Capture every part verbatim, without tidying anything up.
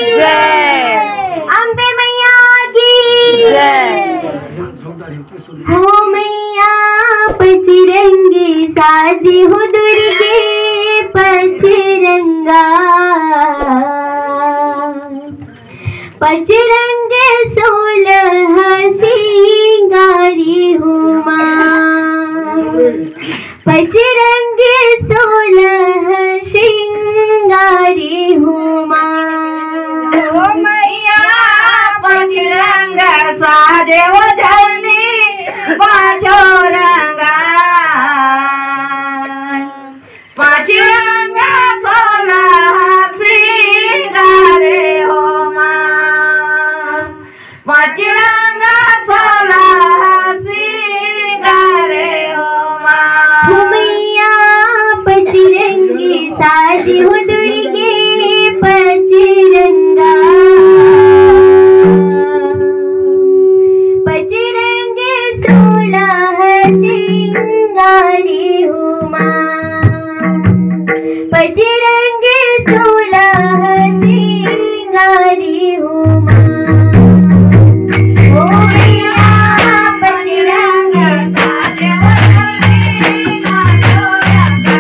जय। अम्बे मैया की जय। हो मैया पचरंगी साजी हो दुर्गे पचरंगा, पचरंगे सोलह सिंगारी हो माँ, पचरंगे सोलह सिंगारी हो माँ। ओ मैया पचरंगा साजे हो धनी पाँचो रंगा, पचरंगा सोलह सिंगारे हो माँ, पचरंगा सोलह सिंगारे हो माँ। हो मैया पचरंगी साजी हो दुर्गे पचरंगा, पचरंगे सोलह सिंगारी हो माँ, पचरंगे सोलह सिंगारी हो माँ। हो मैया पचरंगा साजे हो दुर्गे पचरंगा,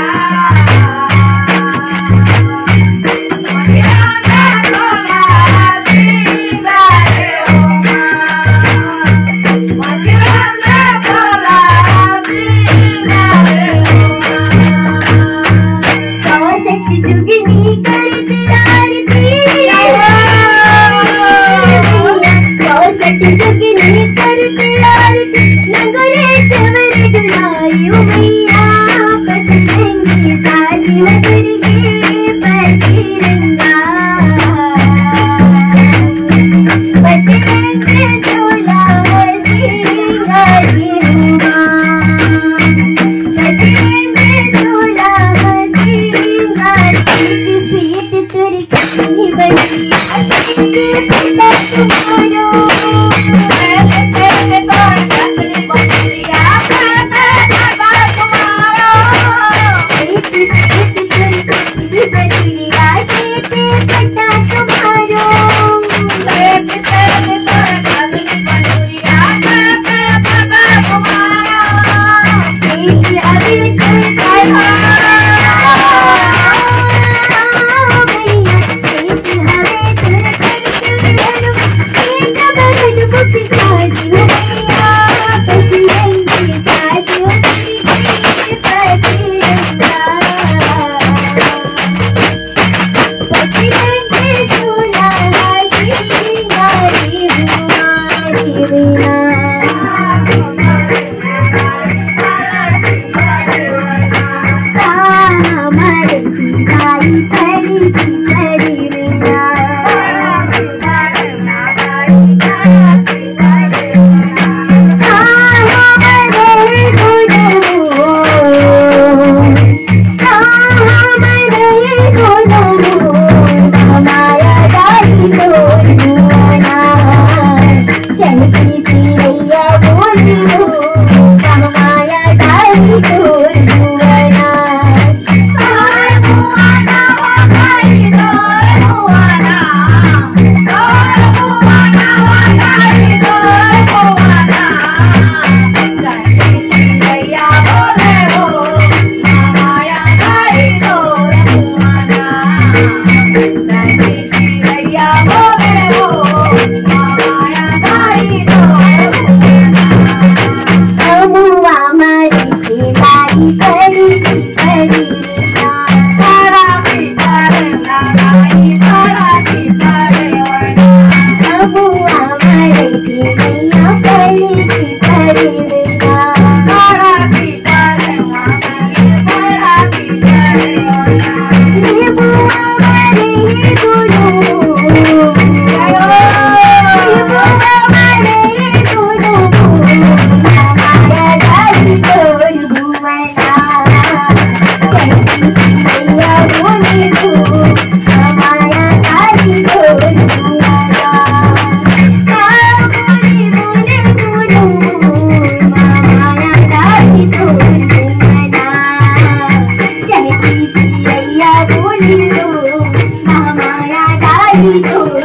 बोली तो महामाया दाई तो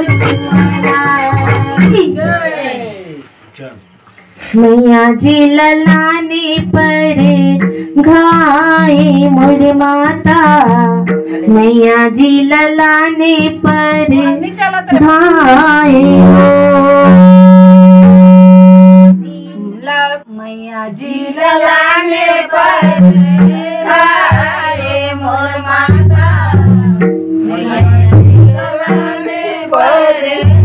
मैया जी ललाने पर घाए मोर माता, मैया जी ललाने पर घाए मैया जी ललाने पर घाए मोर माता, मैया जी ललाने पर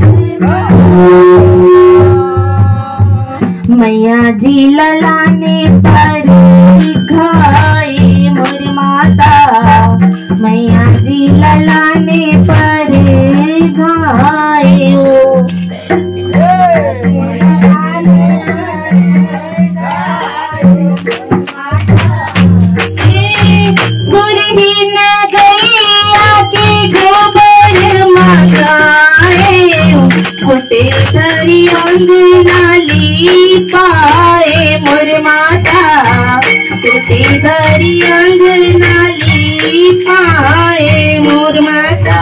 मैया जी ललाने पर घाए मोर माता, मैया जी ललाने पर घाए ओ गुरहीन गैया के गोबर मगाए, फुटे धरी अंगनाली पाए मोर माता, फुटे धरी अंगनाली पाए मोर माता।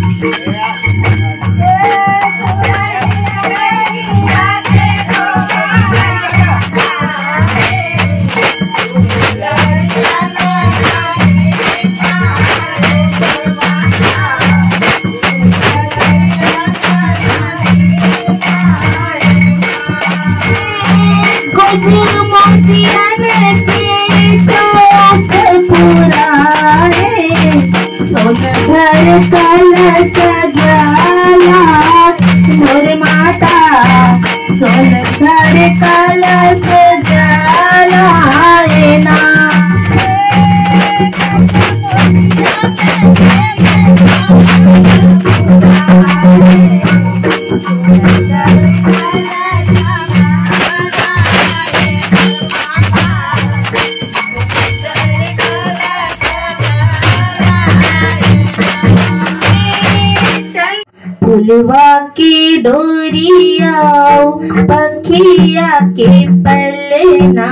घर कल सजाला मोर माता, सोन घर कल सजाला ना। फुलवा की डोरिया पखिया के पलना,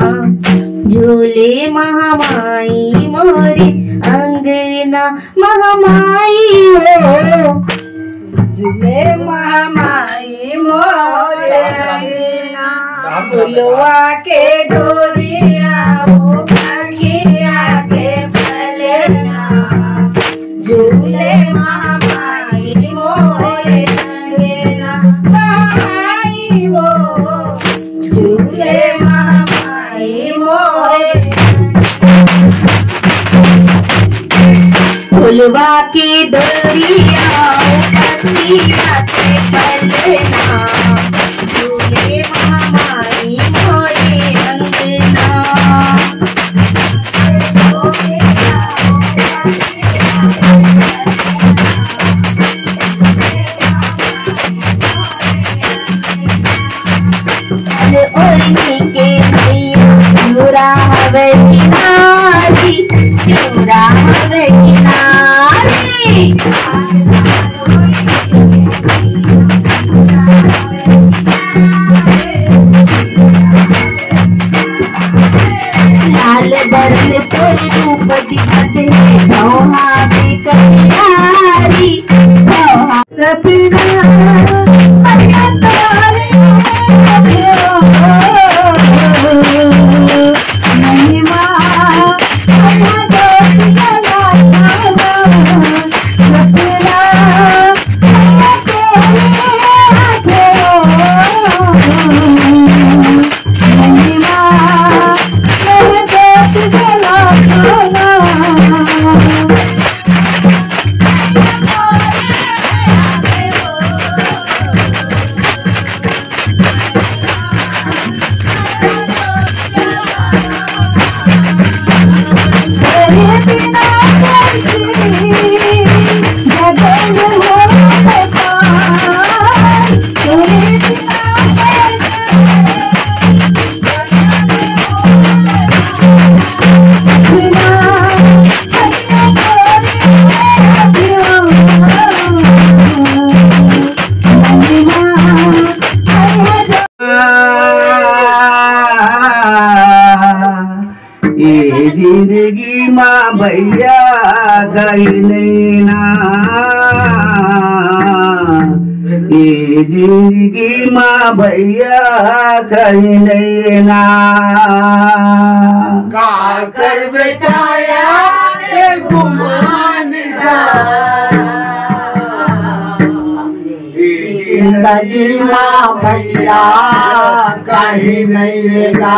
झूले महामाई मोरे अंगना महामाई हो, झूले महामाई मोरे अंगना, फुलवा के डोरिया वो पखिया के पलना, झूले महामाई मोरे अंगना महामाई वो, झूले महामाई मोरे। फुलवा की डोरिया पखिया के पलना, झूले महामाई मोरे अंगना। ओढ़नी के चूरा हवे किनारी, चूरा हवे किनारी, लाल बरन तो रूप दिखते सोहा भी कल्याणी, सोहा सपना जिंदगी माँ भैया गई ना ये जिंदगी माँ भैया कहीं नहीं ना का कर बेटाया के गुमान का जिंदगी माँ भैया कहीं नहीं गा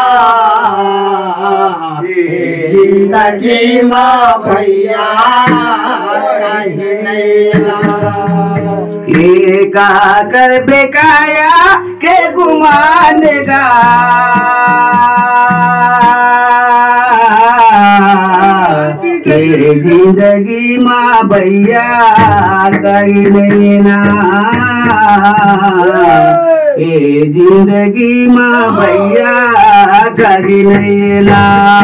जिंदगी माँ भैया कहीं नहीं ये का कर बेकाया के गुमान गा ये जिंदगी माँ भैया कहीं नहीं ना ये जिंदगी माँ भैया कहीं नहीं ना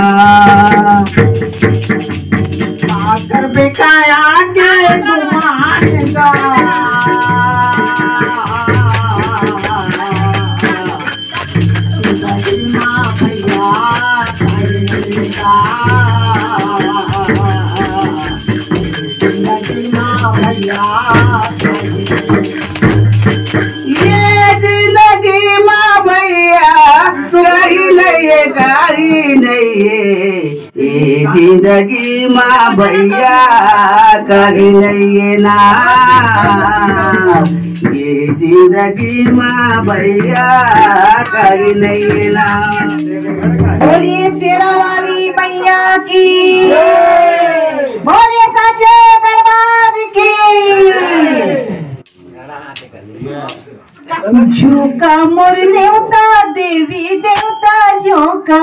कर बेकाया के गुमान का जिंदगी माँ भैया कहीं नहीं गा जिंदगी माँ भैया ये जिंदगी माँ भैया कहीं नहीं कहीं नहीं ये जिंदगी माँ भैया कहीं नहीं ना ये जिंदगी माँ भैया कहीं नहीं ना। बोलिए शेरा वाली मैया की, बोलिए साचे दरबार की। झोंका मोर नेवता देवी देवता झोंका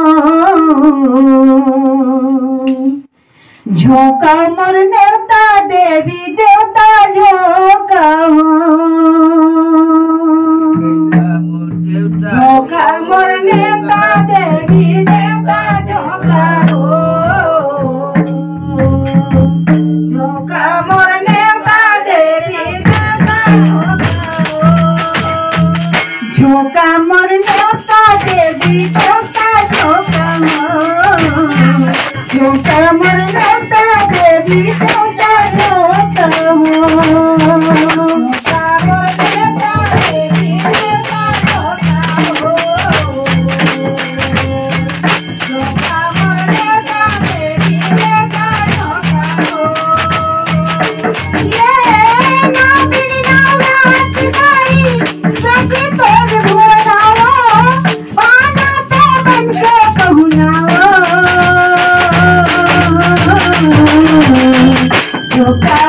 झोंका मोर नेवता देवी देवता झोंका झोंका मोर नेवता देवी देवता झोंका झोंका मोर नेवता देवी देवता झोंका मोर नेवता देवी देवता झोंका झोंका मोर नेवता देवी देवता झोंका झोंका मोर नेवता देवी देवता झोंका मोर नेवता देवी देवता झोंका ये ना बिन नावत गाई सखी तोर भोलावा पाना पे बन के कहूनावा झोंका